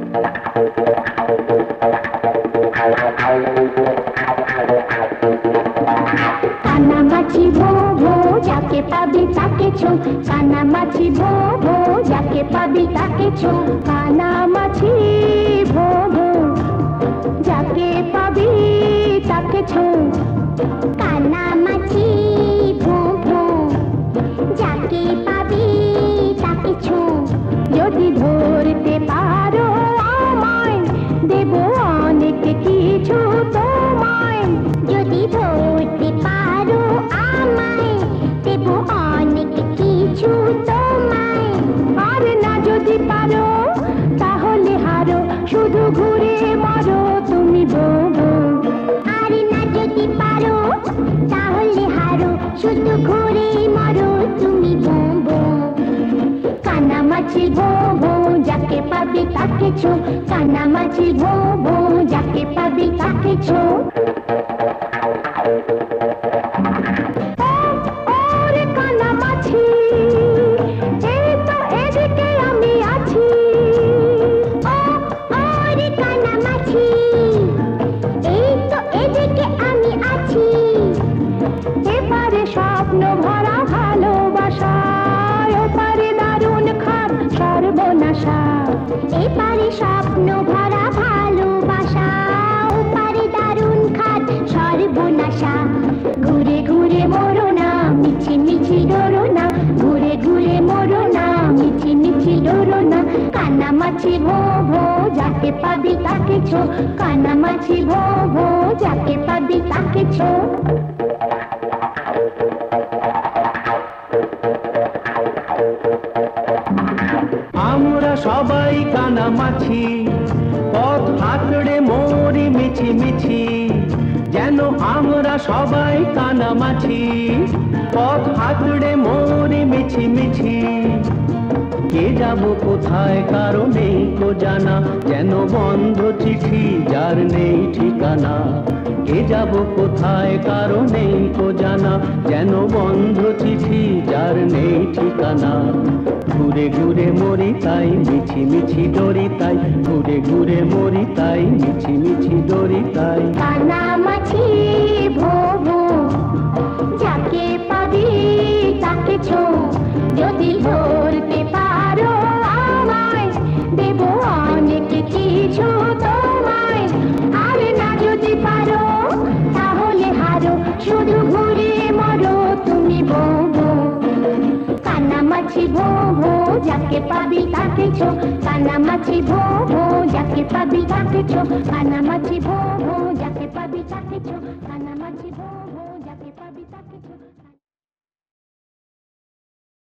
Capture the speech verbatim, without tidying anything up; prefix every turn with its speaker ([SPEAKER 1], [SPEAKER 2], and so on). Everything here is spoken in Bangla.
[SPEAKER 1] কানামাছি ভো ভো যাকে পাবি তাকে ছো, কানামাছি ভো ভো যাকে পাবি তাকে ছো, কানামাছি ভো ভো যাকে পাবি তাকে ছো, কানামাছি ভো ভো যাকে পাবি তাকে ছো। যদি ধরতে পারো আমায় দেব অনেক কিছু তোমায়, যদি ধরতে পারো আমায় দেব অনেক কিছু তোমায়। আর না যদি পারো তাহলে হারো, শুধু ঘুরে মরো তুমি বউ বউ। আর না যদি পারো তাহলে হারো, শুধু ঘুরে মরো তুমি বউ বউ। কানামাছি ভো ভো যাকে পাবি তাকে ছো, কানামাছি ভো ভো যাকে পাবি তাকে ছো। ওরে কানামাছি এই তো এদিকে আমি আছি, ওরে কানামাছি এই তো এদিকে আমি আছি। এপারে স্বপ্ন ভরা ভালোবাসা, ওপারে দারুণ খাট সর্বনাশা। এপারে স্বপ্ন ভরা ভালোবাসা, ওপারে দারুণ খাট সর্বনাশা। ঘুরে ঘুরে মরো না মিছি মিছি ডরো না, ঘুরে ঘুরে মরো না মিছি মিছি ডরো না। কানামাছি ভো ভো যাকে পাবি তাকে ছো, কানামাছি ভো ভো যাকে পাবি তাকে ছো।
[SPEAKER 2] আমরা সবাই কানামাছি, পথ হাতড়ে মরি মিছি মিছি। যেন আমরা সবাই কানামাছি, পথ হাতড়ে মরি মিছি মিছি। কে যাব কোথায় কারো নেই তো জানা, যেন বন্ধ চিঠি যার নেই ঠিকানা। কে যাব কোথায় কারো নেই তো জানা, যেন বন্ধ চিঠি যার নেই ঠিকানা। ঘুরে ঘুরে মরি তাই মিছি মিছি ডরি তাই, ঘুরে ঘুরে মরি তাই মিছি মিছি ডরি তাই।
[SPEAKER 1] কানামাছি ভো ভো যাকে পাবি তাকে ছো, যদি ধরতে পারো আমায় দেব অনেক কিছু তোমায়। আর না যদি পারো তাহলে হারো, শুধু ঘুরে মরো তুমি বউ বউ। কানামাছি ভো ভো যাকে পাবি তাকে ছো, কানামাছি ভো ভো যাকে পাবি তাকে ছো, কানামাছি ভো ভো যাকে পাবি তাকে ছো।